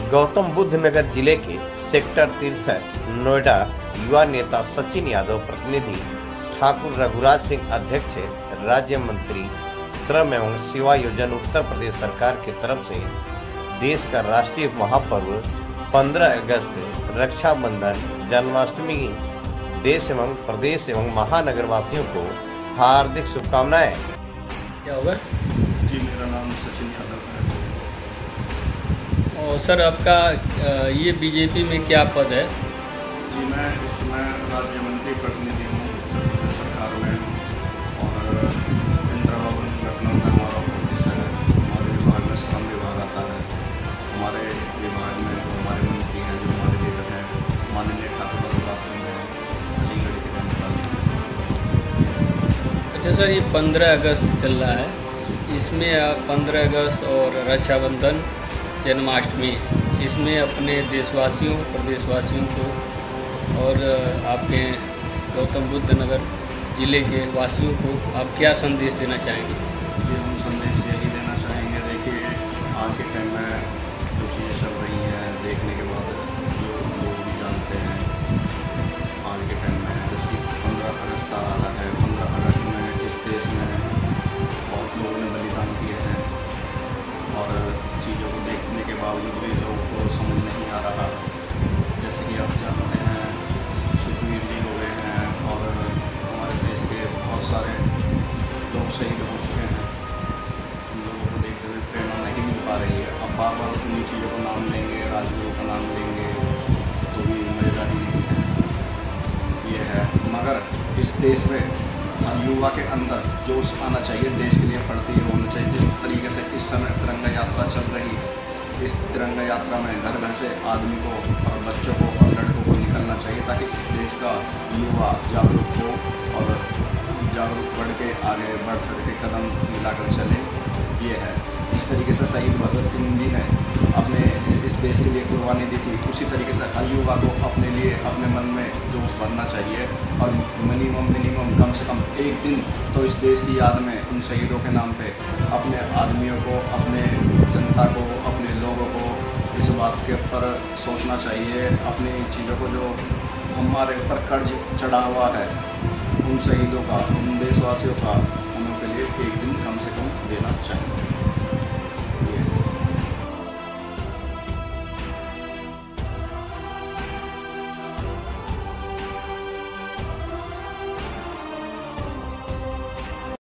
गौतम बुद्ध नगर जिले के सेक्टर 63 नोएडा युवा नेता सचिन यादव, प्रतिनिधि ठाकुर रघुराज सिंह, अध्यक्ष राज्य मंत्री श्रम एवं सेवा योजना, उत्तर प्रदेश सरकार की तरफ से देश का राष्ट्रीय महापर्व 15 अगस्त, रक्षाबंधन, जन्माष्टमी देश एवं प्रदेश एवं महानगर वासियों को हार्दिक शुभकामनाएं। क्या होगा जी, मेरा नाम सचिन यादव है। और सर, आपका ये बीजेपी में क्या पद है? जी, मैं इस समय राज्य मंत्री प्रतिनिधि हूँ उत्तर प्रदेश सरकार में, और इंदिरा भवन लखनऊ में हमारा ऑफिस है। हमारे विभाग में श्रम विभाग आता है। हमारे विभाग में जो हमारे मंत्री हैं, जो हमारे लीडर हैं, माननीय ठाकुर रघुराज सिंह हैं, अलीगढ़ के रहने वाले। अच्छा सर, ये 15 अगस्त चल रहा है, इसमें आप 15 अगस्त और रक्षाबंधन, जन्माष्टमी, इसमें अपने देशवासियों, प्रदेशवासियों को और आपके गौतम बुद्ध नगर जिले के वासियों को आप क्या संदेश देना चाहेंगे? जी, हम संदेश यही देना चाहेंगे। देखिए, आज के टाइम में जो चीज़ें चल रही हैं, देखने के बाद जो लोग भी जानते हैं, आज के टाइम में जैसे कि 15 अगस्त आ रहा है। 15 अगस्त में इस देश में बहुत लोगों ने बलिदान दिए हैं, और चीज़ों को देखने के बावजूद भी लोगों को समझ नहीं आ रहा। जैसे कि आप जानते हैं, सुखबीर जी हो गए हैं, और हमारे देश के बहुत सारे लोग शहीद हो चुके हैं। उन लोगों को देखते हुए प्रेरणा नहीं मिल पा रही है। अब बार बार उन्हीं चीज़ों का नाम लेंगे, राजगुरु का नाम लेंगे, तो भी मज़ेदारी नहीं है। ये है, मगर इस देश में युवा के अंदर जोश आना चाहिए, देश के लिए पढ़ते होना चाहिए। जिस तरीके से इस समय तिरंगा यात्रा चल रही है, इस तिरंगा यात्रा में घर घर से आदमी को और बच्चों को और लड़कों को निकलना चाहिए, ताकि इस देश का युवा जागरूक हो और जागरूक बढ़ के आगे बढ़ चढ़ के कदम मिलाकर चले। ये है, जिस तरीके से शहीद भगत सिंह जी ने अपने इस देश के लिए कुर्बानी दी थी, उसी तरीके से हर युवा को अपने लिए अपने मन में जोश भरना चाहिए, और मिनिमम कम से कम एक दिन तो इस देश की याद में उन शहीदों के नाम पे अपने आदमियों को, अपने जनता को, अपने लोगों को इस बात के ऊपर सोचना चाहिए। अपनी चीज़ों को जो हमारे ऊपर कर्ज चढ़ा हुआ है, उन शहीदों का, उन देशवासियों का, उनके लिए एक दिन कम से कम देना चाहिए।